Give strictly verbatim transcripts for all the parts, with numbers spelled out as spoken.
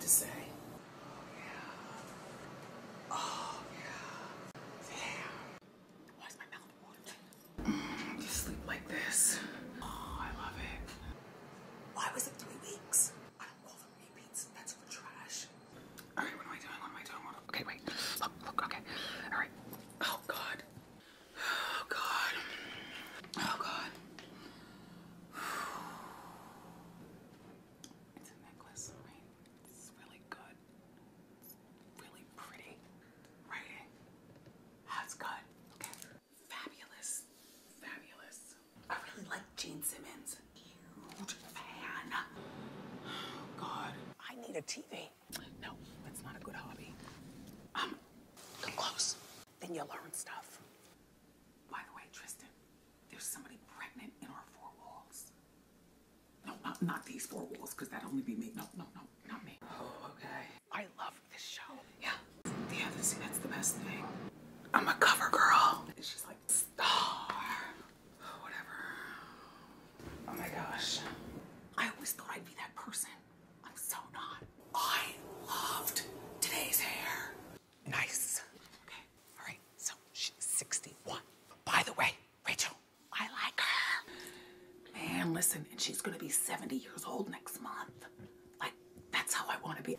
to say. Oh, yeah. Damn. Why is my mouth watering? Mm, just sleep like this. Oh, I love it. Why was it three weeks? I don't call them repeats. That's for trash. All right, what am I doing? What am I doing? What, okay, wait. Look, look, okay. All right. Oh, God. Oh, God. Oh, God. It's a necklace, right? It's really good. It's really pretty. Writing. That's good. Okay. Fabulous. Fabulous. I really like Gene Simmons. Huge fan. Oh, God. I need a T V. No, that's not a good hobby. Um, come close. Then you learn stuff. By the way, Tristan, there's somebody pregnant in our four walls. No, not, not these four walls, because that'd only be me. No, no, no, not me. Oh, okay. I love this show. Yeah. Yeah, see, that's the best thing. I'm a cover girl. And she's like, star. Whatever. Oh my gosh. I always thought I'd be that person. I'm so not. I loved today's hair. Nice. Okay. All right. So she's sixty-one. By the way, Rachel, I like her. Man, listen, and she's gonna be seventy years old next month. Like, that's how I want to be.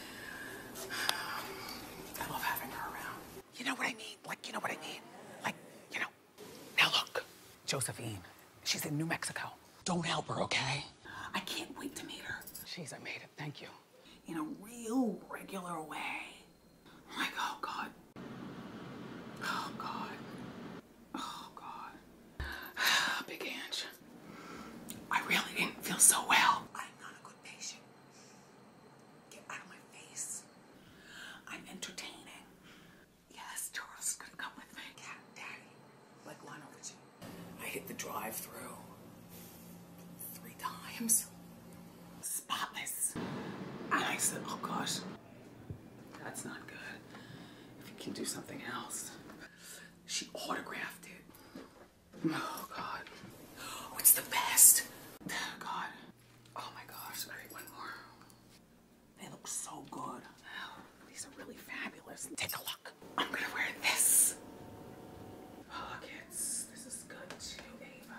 I love having her around. You know what I mean? Like, you know what I mean? Like, you know. Now look, Josephine, she's in New Mexico. Don't help her, okay? I can't wait to meet her. Jeez, I made it. Thank you. In a real regular way. Like, oh, God. Oh, God. Oh, God. Big Ange. I really didn't feel so well. I'm not a good patient. Get out of my face. I'm entertaining. Yes, Charles is gonna come with me. Cat Daddy. Like one over two. I hit the drive-through three times. Spotless. And I said, oh gosh, that's not good. If you can do something else. She autographed it. Oh God. Oh, it's the best. God. Oh my gosh. All right, one more. They look so good. Oh, these are really fabulous. Take a look. I'm gonna wear this. Pockets. This is good too, Ava.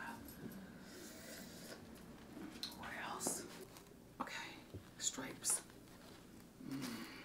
What else? Okay, stripes. Mm.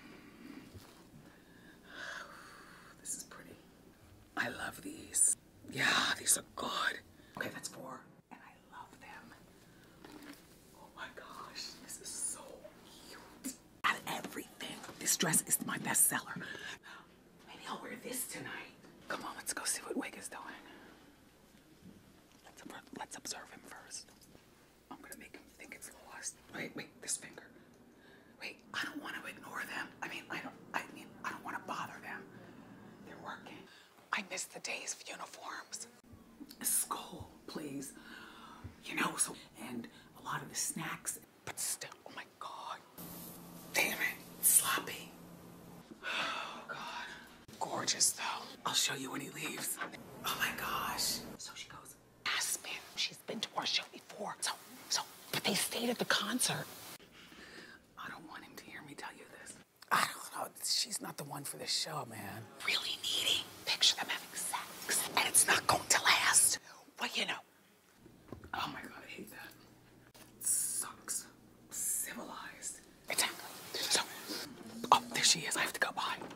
This is pretty. I love these. Yeah, these are good. Okay, that's four. And I love them. Oh my gosh, this is so cute. Out of everything, this dress is my best seller. Maybe I'll wear this tonight. Come on, let's go see what Wig is doing. Let's, let's observe him first. I'm gonna make him think it's lost. Wait, wait, this finger. Wait, I don't want to ignore them. I mean, I don't, I mean, I don't want to bother them. They're working. I miss the days of uniforms. School, please. You know, so, and a lot of the snacks, but still, oh my God. Damn it, sloppy. Oh God. Gorgeous though. I'll show you when he leaves. Oh my gosh. So she goes, Aspen, she's been to our show before. So, so, but they stayed at the concert. I don't want him to hear me tell you this. I don't know, she's not the one for this show, man. Really needy. Picture them having sex, and it's not going to last. Well, you know. Oh my God, I hate that. It sucks. Civilized. Exactly. So, oh, there she is. I have to go. Bye.